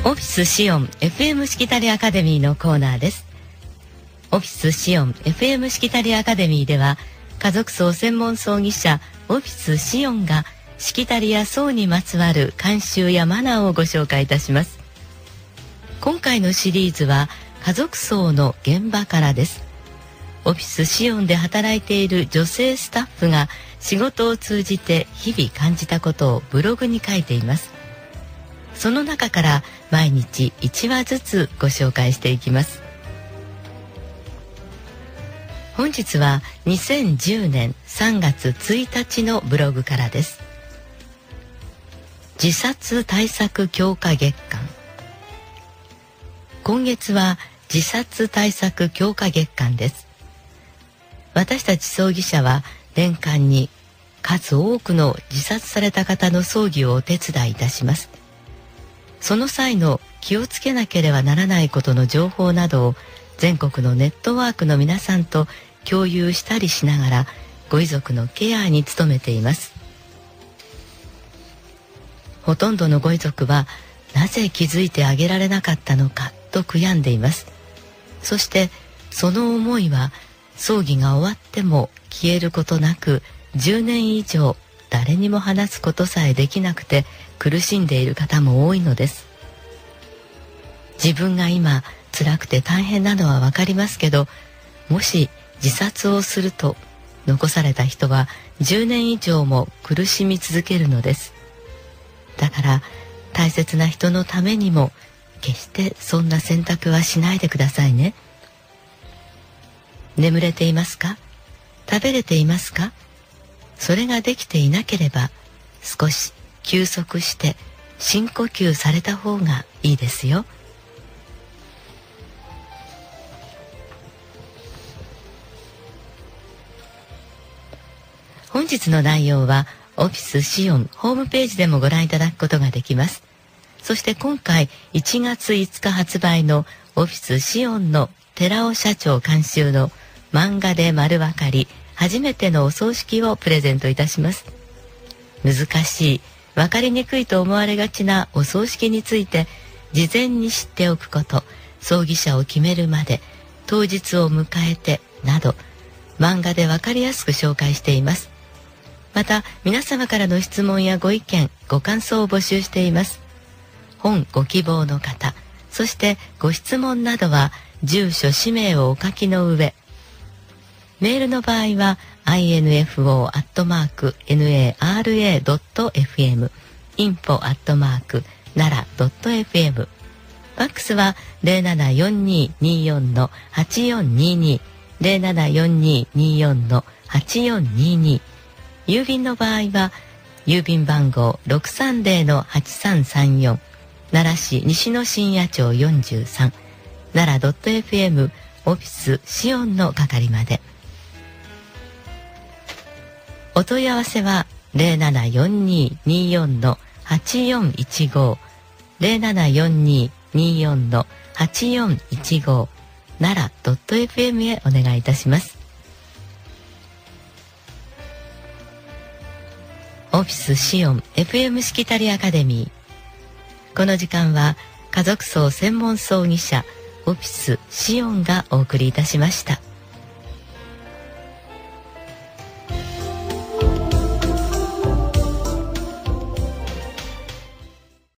オフィスシオン FM しきたりアカデミーのコーナーです。オフィスシオン FM しきたりアカデミーでは、家族葬専門葬儀社オフィスシオンがしきたりや葬にまつわる慣習やマナーをご紹介いたします。今回のシリーズは家族葬の現場からです。オフィスシオンで働いている女性スタッフが仕事を通じて日々感じたことをブログに書いています。その中から毎日1話ずつご紹介していきます。本日は2010年3月1日のブログからです。自殺対策強化月間。今月は自殺対策強化月間です。私たち葬儀社は年間に数多くの自殺された方の葬儀をお手伝いいたします。その際の気をつけなければならないことの情報などを全国のネットワークの皆さんと共有したりしながらご遺族のケアに努めています。ほとんどのご遺族はなぜ気づいてあげられなかったのかと悔やんでいます。そしてその思いは葬儀が終わっても消えることなく10年以上誰にも話すことさえできなくて苦しんでいる方も多いのです。自分が今辛くて大変なのはわかりますけど、もし自殺をすると残された人は10年以上も苦しみ続けるのです。だから大切な人のためにも決してそんな選択はしないでくださいね。眠れていますか？食べれていますか？それができていなければ少し休息して深呼吸された方がいいですよ。本日の内容はオフィスシオンホームページでもご覧いただくことができます。そして今回1月5日発売のオフィスシオンの寺尾社長監修の漫画で丸わかり初めてのお葬式をプレゼントいたします。難しい、わかりにくいと思われがちなお葬式について事前に知っておくこと、葬儀社を決めるまで、当日を迎えてなど漫画でわかりやすく紹介しています。また皆様からの質問やご意見ご感想を募集しています。本ご希望の方、そしてご質問などは住所氏名をお書きの上、メールの場合は info@nara.fm info@nara.fm ファックスは 074224-8422 074224-8422 郵便の場合は郵便番号 630-8334 奈良市西の深夜町43 奈良 .fm オフィスシオンの係まで。お問い合わせは 074224-8415 074224-8415 奈良 .fm へお願いいたします。オフィスシオン FM しきたりアカデミー。この時間は家族葬専門葬儀社オフィスシオンがお送りいたしました。